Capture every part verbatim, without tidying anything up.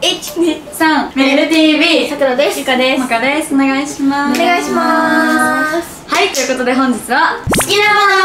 いち、に、 さん、メル ティーブイさくらです。 ゆかです。まかです。お願いします。 お願いします。 はい、ということで本日は好きなもの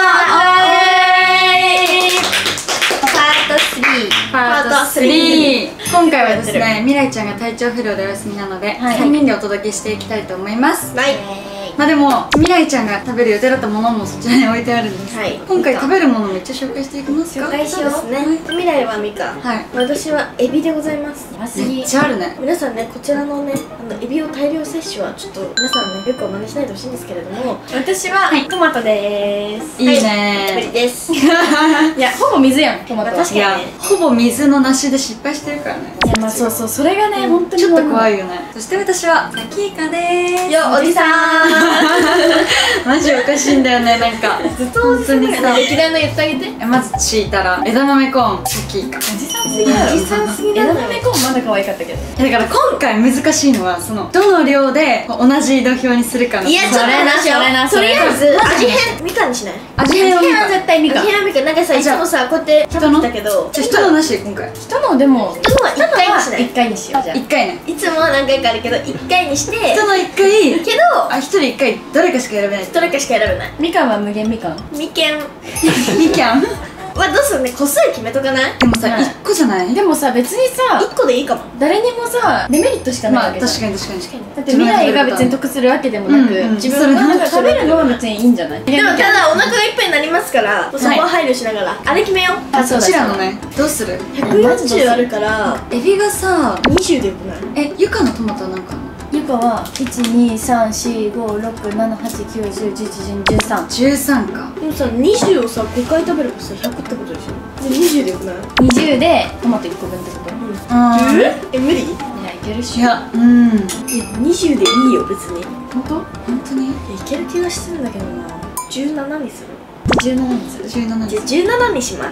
パートスリーパートスリー。今回はですね、未来ちゃんが体調不良でお休みなのでさんにんでお届けしていきたいと思います。 はい。 まあでも未来ちゃんが食べる予定だったものもそちらに置いてあるんです。今回食べるものめっちゃ紹介していきますか。 紹介しようね。未来はみか、私はエビでございます。 めっちゃあるね。 皆さんね、こちらのね、あのエビを大量摂取はちょっと皆さんね、よくお真似しないでほしいんですけれども、私はトマトです。 いいね。 無理です。いや、ほぼ水やん、トマト。 確かにね。 ほぼ水の梨で失敗してるからね。 いや、まあそうそう、それがね、本当にちょっと怖いよね。そして私はサキイカです。 よ、おじさん。 マジおかしいんだよね、なんかずっと本当にさ、歴代の言ってあげて。 まずチータラ、枝豆コーン、サキイカ。おじさんすぎる。 おじさんすぎる。 枝豆コーンまだ可愛かったけど。 だから今回難しいのはそのどの量で同じ土俵にするかの。 いや、ちょっと話よ。とりあえず味変みかんにしない？ 味変は絶対みかん。 味変はみかん。なんかさ、いつもさこうやって食べてたけど。 じゃあ人のなし今回。 人のでも人のは一回にしない。 一回にしよう。じゃあ一回ね。 いつもは何回かあるけど一回にして。 人の一回。 けどあ、一人一回どれかしか選べない。 どれかしか選べない。 みかんは無限みかん。 みけん。 みきゃん。 わ、どうするね、個数決めとかない？ でもさ、一個じゃない？ でもさ、別にさ、 一個でいいかも。 誰にもさ、デメリットしかないわけじゃん。 確かに確かに。 だって未来が別に得するわけでもなく、自分が食べるのは別にいいんじゃない？ でもただお腹がいっぱいになりますから、そこは配慮しながらあれ決めよう。 あ、そちらのね、どうする？ ひゃくよんじゅうあるからエビがさ、 にじゅうでよくない？ え、ゆかのトマトは何か？ ゆかはいち、に、さん、よん、ご、ろく、なな、はち、きゅう、じゅう、じゅういち、じゅうに、じゅうさん。 じゅうさんか。 でもさ、にじゅうをさ、ごかい食べればさ、ひゃくってことでしょ。にじゅうでよくない？ にじゅうでトマトいっこぶんってこと？ うん。 え？え、無理？いや、いけるっしょ。 いや、うん。 え、にじゅうでいいよ、別に。 本当？ 本当に？ いける気がしてるんだけどな。じゅうななにする？ じゅうななにする？ じゅうななじゃあじゅうななにします。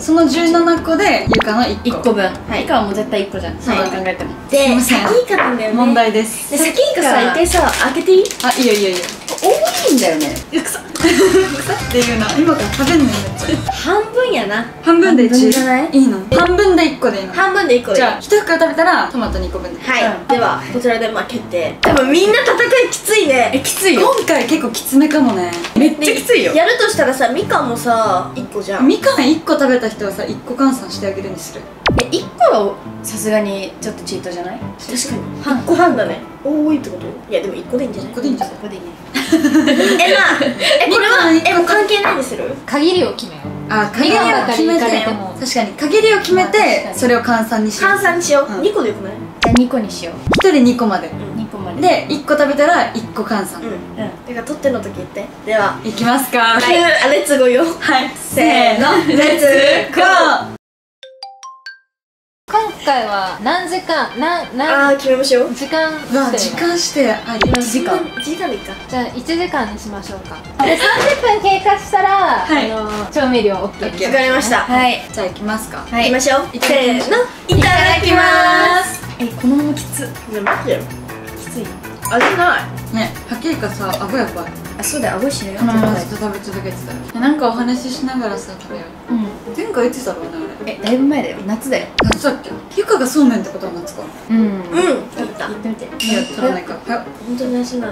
そのじゅうななこでゆかのいっこ。 いっこぶん。ゆかはもう絶対いっこじゃん。そう考えても。 で、サキイカなんだよね。 問題です。 で、サキイカさ、一回さ、開けていい？ あ、いいよいいよいいよ。 多いんだよね。 くさっていうの今から食べんのよ。めっちゃ半分やな。 半分でいちじゃない？ いいの？半分でいっこでいいの？ 半分でいっこでいい。 じゃあいち袋食べたらトマトにこぶんで。 はい、ではこちらでまあ決定。多分みんな戦いきついね。 え、きついよ。 今回結構きつめかもね。 めっちゃきついよ。 やるとしたらさ、みかんもさいっこじゃん。 みかんいっこ食べた人はさいっこ換算してあげるにする。 え、いっこはさすがにちょっとチートじゃない？ 確かに半個半だね。多いってこと？いやでもいっこでいいんじゃない？ いっこでいいんじゃない？ ここでいいね。 え、まあえ、これはえ、もう関係ないにする？ 限りを決めよう。 あ、限りを決めて、確かに限りを決めてそれを換算にしよう。 換算にしよう。にこでよくない？ じゃあにこにしよう。 ひとりにこまでにこまででいっこ食べたらいっこ換算。 うん。てか取っての時言って。では、 いきますか。 はい、あ、レッツゴーよ。 はい、 せーの、レッツゴー。 今回は何時間、何、 あ何ー、決めましょう。 時間うわ、時してるの？ 間してあり。 いちじかん。 いちじかんでいいか。 じゃあいちじかんにしましょうか。で、さんじゅっぷん経過したら、 はいあの調味料 OK。 オッケーわかりました。 はい。 じゃあ行きますか。 行きましょう。せーの、いただきまーす。 え、このままきつ。 いや、マジできつい。 味ない。 ね、はっきりかさ、顎やばい。 あ、そうだよ、顎しようよ。 このままずっと食べ続けてたら。なんかお話ししながらさ、食べよう。 うん。 前回いつだろうね、あれ。 え、だいぶ前だよ。夏だよ。 夏だっけ？ゆかがそうめんってことは夏か。 うん。 うん、食べた。 言ってみて。 いや、取らないか。はい。 本当に味ない。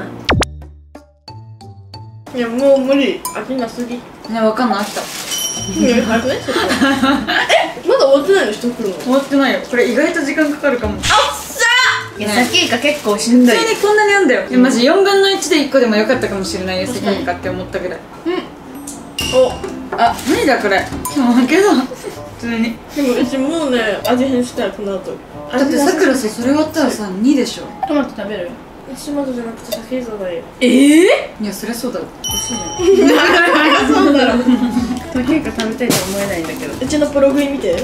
いや、もう無理。味なすぎ。 ね、わかんない、飽きた。 え、早くね、ちょっと。え、まだ終わってないの、一袋の。 終わってないよ。これ意外と時間かかるかも。 あっさいや、サキイカ結構しんどい。 普通にこんなにあんだよ。いや、マジよんぶんのいちでいっこでもよかったかもしれないよ、サキイカって思ったぐらい。 うん。お、 あ、何だこれ。もうけど、普通に。 でもうちもうね、味変したい、この後。 だってさくらさ、それ終わったらさ、にでしょ。 トマト食べる？ 私まだじゃなくてサキイカだよ。 ええ？ いや、そりゃそうだろ。 そうだろ。 サキイカ食べたいと思えないんだけど。 うちのプログイ見て。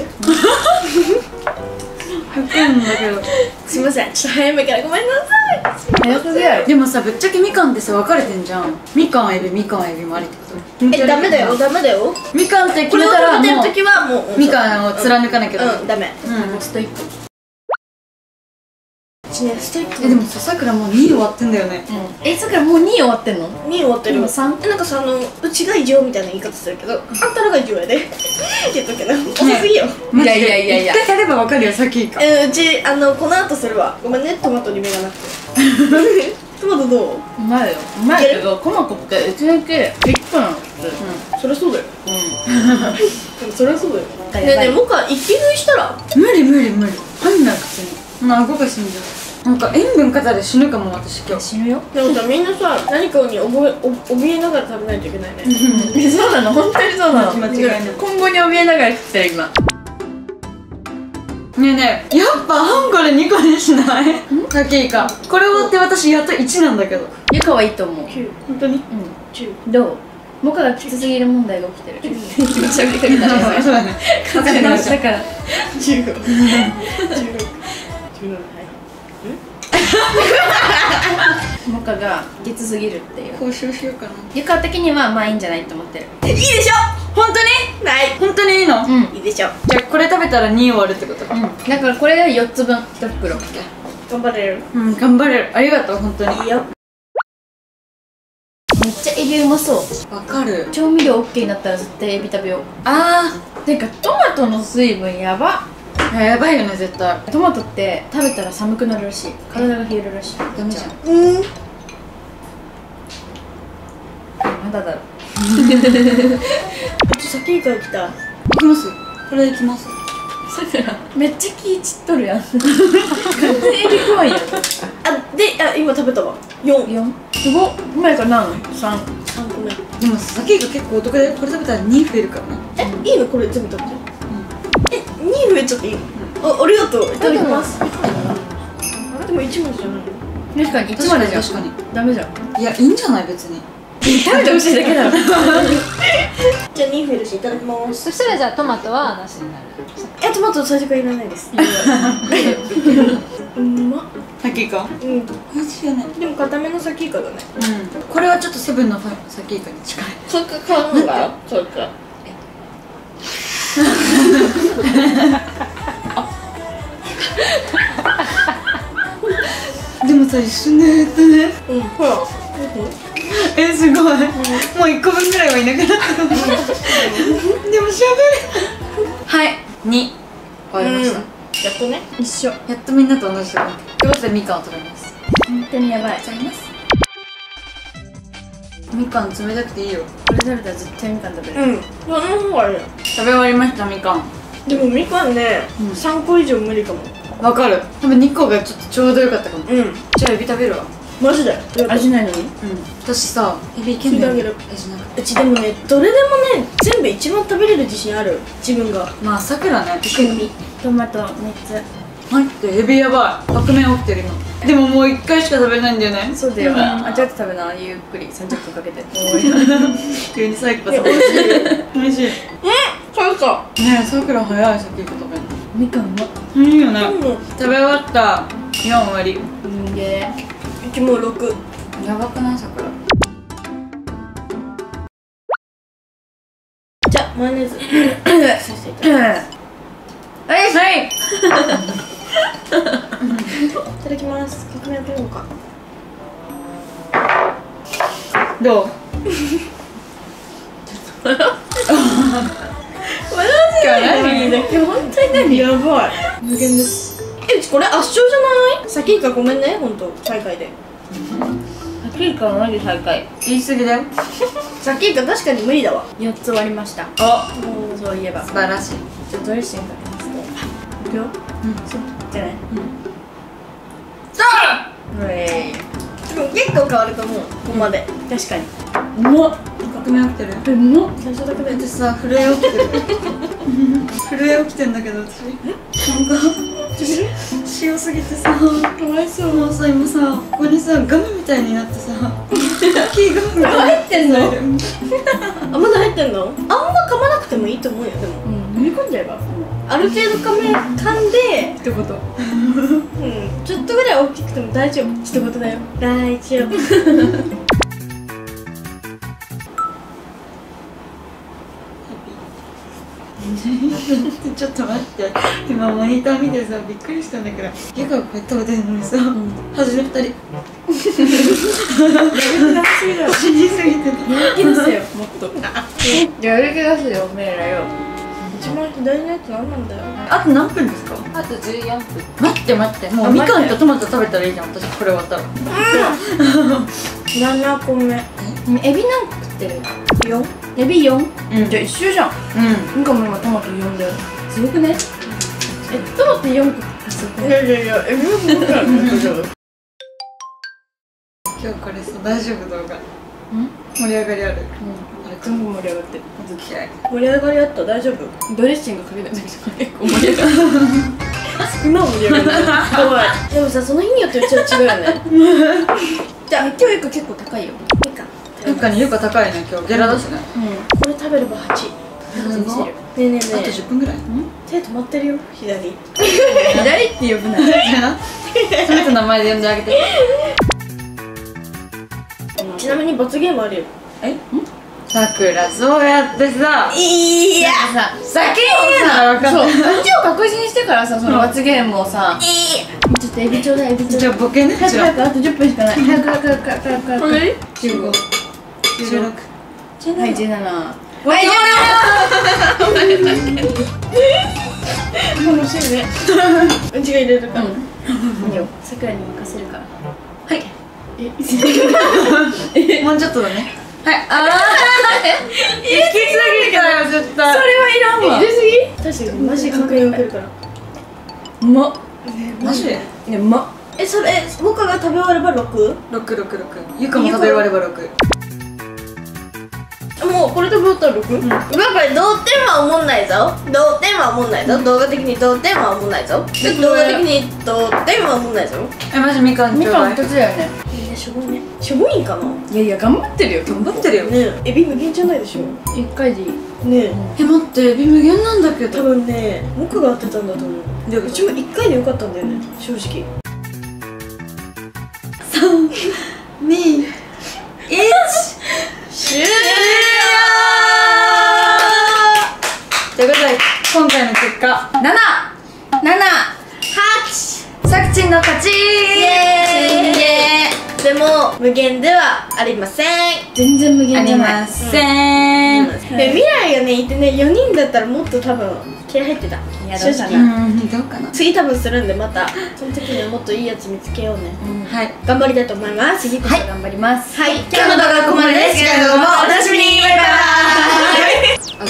はけんだけど。 すいません、ちょっと早めからごめんなさい。 早すぎやろ。 でもさ、ぶっちゃけみかんってさ、分かれてんじゃん。みかんエビ、みかんエビもありってこと？ え、ダメだよ、ダメだよ。 みかんって決これをめたら食べてるも時はもううみかんを貫かなきゃだ。 うん、ダメ。 うん。 ストイック。 ちねストイック。 えでもさ、さくらもうに終わってんだよね。 え、そっからもうに終わってんの？ に終わってる。 今さん？ えなんかさ、あのうちが異常みたいな言い方するけど、あんたらが異常やで言っとくけど遅すぎよ。 いやいやいやいや一回やればわかるよ、さっきか。 えうちあのこの後するわ。ごめんね、トマトに目がなくてトマトどう？ うまいよ。うまいけど、コマコってうちだけいっぷん。 そりゃそうだよ。でもそりゃそうだよ。 やばいねえねえ、もう一回一気食いしたら。 無理無理無理。入んない口に。もう顎が死んじゃう。なんか塩分過多で死ぬかも、私今日。 死ぬよ。 でもさ、みんなさ、何かに覚えお怯えながら食べないといけないね。 そうなの、本当にそうなの。 間違いない今後に怯えながら食ってる今。 ねえねえ、やっぱハンコでにこにしない？さっきか。これ終わって私やっといちなんだけど。 ゆかはいいと思う。 きゅう、 本当に？ うん。どう？モカがきつすぎる問題が起きてる。喋りかけたね。 そうだね。 かかり直したから。 じゅうご、じゅうろく、じゅうなな、はい。 モカがきつすぎるっていう。 交渉しようかな。 ゆか的にはまあいいんじゃないと思ってる。 いいでしょ。 本当に？ ない。 本当にいいの？ うん。 いいでしょ。 じゃあこれ食べたらに終わるってことか。 うん。だからこれがよっつぶん、いち袋。 頑張れる。 うん、頑張れる。ありがとう、本当に。 いいよ。 めっちゃエビうまそう。 わかる。 調味料 OK になったら絶対エビ食べよう。 あてかトマトの水分やば。 ー、やばいよね、絶対。 トマトって食べたら寒くなるらしい。体が冷えるらしい。 ダメじゃん。 うん。 まだだろ。 うち先から来た。 行きます。これで行きます。 さくらめっちゃ気散っとるやん。完全エビ怖いやん。 あ、で、あ、今食べたわ。四。 よんすごっ。うまいかな。さん。 三個目。 でもさっきが結構お得で、これ食べたらに増えるからね。 え、いいのこれ全部食べて。え、二増えちゃっていいの？あ、ありがとう。いただきます。でも一文字じゃない。 確かにいちまでじゃん。 確かに。 ダメじゃん。 いや、いいんじゃない別に。 食べてほしいだけだろ。 じゃあ二増えるし、いただきます。 そしたらじゃあトマトはなしになる。 え、トマト最初からいらないです。うまっ。 さっきか。 うん。 美味しいよね。 でも固めのサキイカだね。 うん。これはちょっとセブンのさっきかに近い。 そうか、買うのか。そうか。 でもさ、一瞬でやったね。 うん、ほら。 え、すごい。もう一個分ぐらいはいなくなったかも。でもしゃべる。はい、に終わりました。 やっとね。 一緒。 やっとみんなと同じだ。ということでみかんを食べます。 本当にやばい。 いただきます。みかん冷たくていいよ。 これ食べたら絶対みかん食べる。 うん。その方がいい。 食べ終わりましたみかん。 でもみかんね、 うん三個以上無理かも。 わかる。多分にこがちょっとちょうどよかったかも。 うん。 じゃあエビ食べるわ。 マジで。 味ないのに。 うん。私さ、エビいけんだよ。 聞いてあげる味なくうちでもね、どれでもね、全部一番食べれる自信ある。自分が。 まあさくらね。 トマトみっつ。 待ってエビやばい。革命起きてる今。でももういっかいしか食べれないんだよね。 そうだよ。あ、ちょっと食べな。ゆっくりさんじゅっぷんかけて。 急にサイコパス。 いや美味しい。 美味しい。ねそうか。 え、さくら早いさっき食べるの。 みかんうまっ。 いいよね。 うん。 食べ終わった。よん終わり。 うんげうちもう六。 やばくないさくら。 じゃあマヨネーズ。させていただきます。 はいはい。 いただきます。革命開けるのか。 どう？ 笑わせないで。今日本当に何？やばい。無限です。え、うちこれ圧勝じゃない？サキイカごめんね、本当最下位で。 サキイカはマジ最下位。 言い過ぎだよ。 サキイカ確かに無理だわ。 よっつ終わりました。 あ、 もうそういえば。 素晴らしい。 ちょっとドレッシングかけますね。いくよ。 うん。 そうじゃない。 さあ。 うえい。 でも結構変わると思う。ここまで。 確かに。うまっ。 革命起きてる。 え、うまっ。 最初だけで。 私さ、震え起きてる。震え起きてんだけど私。なんか塩すぎてさ、かわいそう。もうさ今さ、ここにさガムみたいになってさ、キーガムが入ってんの？ る。 あ、まだ入ってんの？あんま噛まなくてもいいと思うよ。でも。 うん、飲み込んじゃえば。 ある程度噛め噛んで。 ってこと。 うん。ちょっとぐらい大きくても大丈夫。 一言だよ。 大丈夫。 ちょっと待って、今モニター見てさびっくりしたんだけど、ゆかがこうやって食べてるのにさ、端でふたり死にすぎてた。 人気ですよ、もっと。 やる気出すよおめえらよ。 一番左のやつ何なんだよ。 あと何分ですか？ あとじゅうよんぷん。 待って待って、もうみかんとトマト食べたらいいじゃん、私これ終わったら。 ななこめ。 エビ何個食ってる？ よん。 エビよん？ うんじゃあ一緒じゃん。 うん。 みかんも今トマトよんだよ。すごくね？え、トマトよんこ。すごくね。 いやいやいや、エビも僕らの大丈夫。 今日これさ、大丈夫動画盛り上がりある？ あれ全部盛り上がってる。 気合い。 盛り上がりあった、大丈夫。 ドレッシングかけたんだけど結構盛り上がる。 今盛り上がる。怖い。でもさ、その日によってうちは違うよね。 じゃあ今日いっこ結構高いよ。 みかん。 ゆかにゆか高いね、今日ゲラだしね。 うん。 これ食べればはち。 すごい。 ねえねえねあとえ。 じゅっぷんぐらい。 手止まってるよ、左。 左って呼ぶな。 せめて名前で呼んであげて。 ちなみに罰ゲームあるよ。 え？さくら、そうやってさ、 いや。 さ、 先に言うなら分かんそう、 ない。 一応確認してからさ、その罰ゲームをさ、ちょっとエビちょうだい、エビちょうだい。 じゃあボケね。 早く早く、あとじゅっぷんしかない。早く早く早く早く早く早く。 じゅうご、じゅうろく。 はい、じゅうなな。 はい、 楽しいね。うちが入れるから。 いいよ、さくらに任せるから。 はい。もうちょっとだね。はい。ああ。行き過ぎたよ、絶対。 それはいらんわ。 入れすぎ？確かにマジ確認受けるから。 うまっ。 マジで？ ね、うまっ。 え、それ、僕が食べ終われば六？ 六六六。ゆかも食べ終われば六。 もうこれ食べ終わったら六？うん。やっぱり同点は思んないぞ。同点は思んないぞ。動画的に同点は思んないぞ。動画的に同点は思んないぞ。 え、マジみかんちょうだい。 みかん一つだよね。 いや、しょぼいね。しょぼいんかな。ねいやいや、頑張ってるよ。 頑張ってるよ。 え、エビ無限じゃないでしょ。 一回でいい。 ねえ。 え、待って、エビ無限なんだけ多ど。 分ね、僕が当てたんだと思う。 でうちも一回でよかったんだよね、正直。 三、二、一。 終了。 ということで、今回の結果、 七、七、 八。 さくちんの勝ち。 イエーイ。でも無限ではありません。 全然無あり限じゃない。 ません。 で、未来がねいてね、よにんだったらもっと多分気合入ってた。 や正直。 どうかな。 うん、どうかな。 次多分するんで、またその時にはもっといいやつ見つけようね。 はい。 頑張りたいと思います。 次こそ頑張ります。 はい、今日の動画はここまでです。次回の動画もお楽しみに。バイバーイ。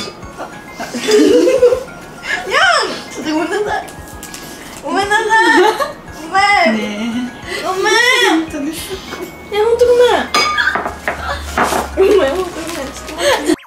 ちょっとごめんなさい。ごめんなさい。ごめん。 ねごめん。 え。本当です。 え、ほんとごめん。ごめん、ほんとごめん。ちょっと待って。